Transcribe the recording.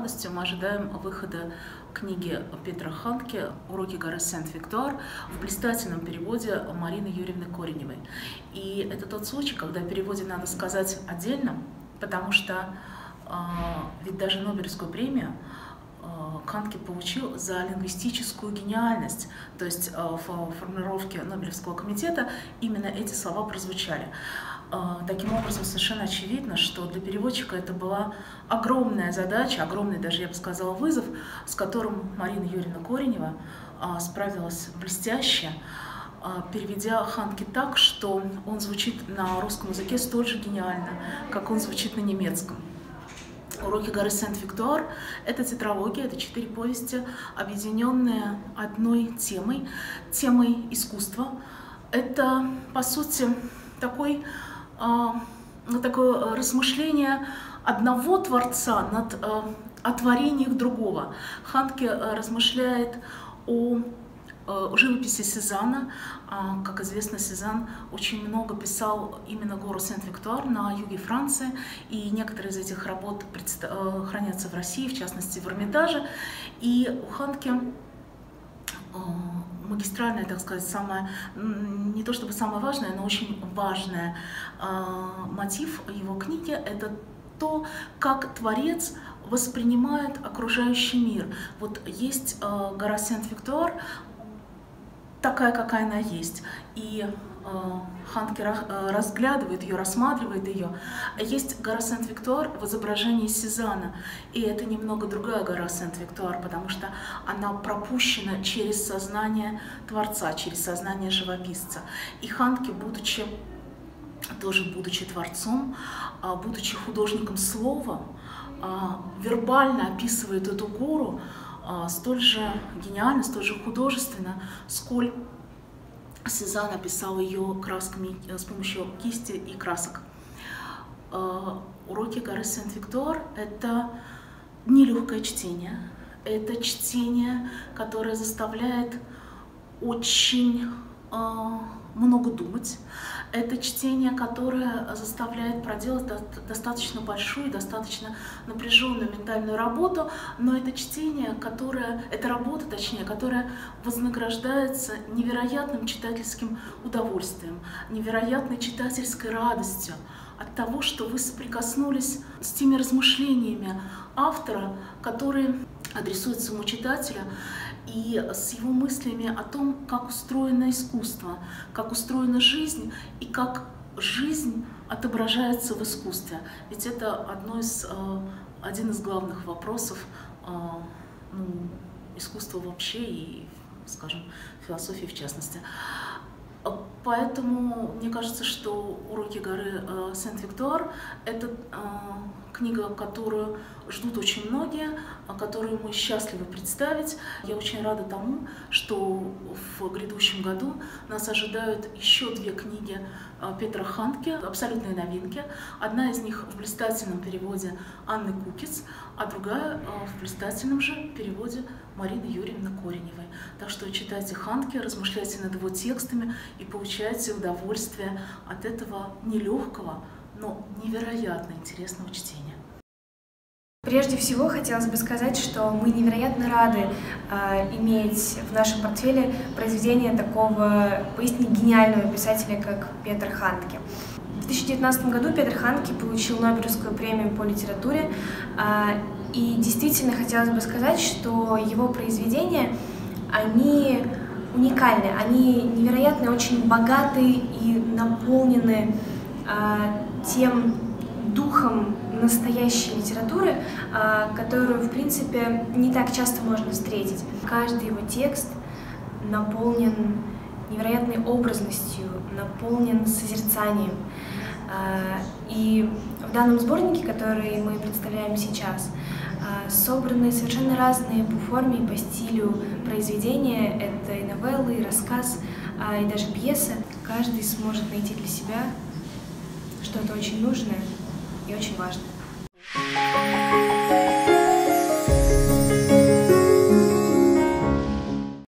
радостью мы ожидаем выхода книги Петра Хандке «Уроки горы Сент-Виктуар» в блистательном переводе Марины Юрьевны Кореневой. И это тот случай, когда о переводе надо сказать отдельно, потому что ведь даже Нобелевскую премию Хандке получил за лингвистическую гениальность, то есть в формулировке Нобелевского комитета именно эти слова прозвучали. Таким образом, совершенно очевидно, что для переводчика это была огромная задача, огромный даже, я бы сказала, вызов, с которым Марина Юрьевна Коренева справилась блестяще, переведя Хандке так, что он звучит на русском языке столь же гениально, как он звучит на немецком. «Уроки горы Сент-Виктуар» — это тетралогия, это 4 повести, объединенные одной темой искусства. Это, по сути, такое размышление одного творца над творением другого. Хандке размышляет о живописи Сезанна. Как известно, Сезанн очень много писал именно гору Сент-Виктуар на юге Франции, и некоторые из этих работ хранятся в России, в частности в Эрмитаже. И у Хандке магистральное, так сказать, не то чтобы самое важное, но очень важное мотив его книги — это то, как творец воспринимает окружающий мир. Вот есть гора Сент-Виктуар, такая, какая она есть, и Хандке разглядывает ее, рассматривает ее. Есть гора Сент-Виктуар в изображении Сезанна, и это немного другая гора Сент-Виктуар, потому что она пропущена через сознание творца, через сознание живописца. И Хандке, будучи творцом, будучи художником слова, вербально описывает эту гору столь же гениально, столь же художественно, сколь Сезанн описал ее красками с помощью кисти и красок. «Уроки горы Сент-Виктуар» — это нелегкое чтение. Это чтение, которое заставляет очень много думать. Это чтение, которое заставляет проделать достаточно большую, достаточно напряженную ментальную работу, но это чтение, работа, которая вознаграждается невероятным читательским удовольствием, невероятной читательской радостью от того, что вы соприкоснулись с теми размышлениями автора, которые адресуют своему читателю, и с его мыслями о том, как устроено искусство, как устроена жизнь и как жизнь отображается в искусстве. Ведь это один из главных вопросов искусства вообще и, скажем, философии в частности. Поэтому мне кажется, что «Уроки горы Сент-Виктуар» — это книга, которую ждут очень многие, которую мы счастливы представить. Я очень рада тому, что в грядущем году нас ожидают еще 2 книги Петра Хандке, абсолютные новинки. Одна из них в блистательном переводе Анны Кукиц, а другая в блистательном же переводе Марины Юрьевны Кореневой. Так что читайте Хандке, размышляйте над его текстами и получайте удовольствие от этого нелегкого, но невероятно интересного чтения. Прежде всего, хотелось бы сказать, что мы невероятно рады иметь в нашем портфеле произведение такого поистине гениального писателя, как Петр Хандке. В 2019 году Петр Хандке получил Нобелевскую премию по литературе, и действительно хотелось бы сказать, что его произведения, они уникальны, они невероятно очень богаты и наполнены тем духом настоящей литературы, которую, в принципе, не так часто можно встретить. Каждый его текст наполнен невероятной образностью, наполнен созерцанием. И в данном сборнике, который мы представляем сейчас, собраны совершенно разные по форме и по стилю произведения. Это и новеллы, и рассказ, и даже пьесы. Каждый сможет найти для себя что-то очень нужное и очень важное.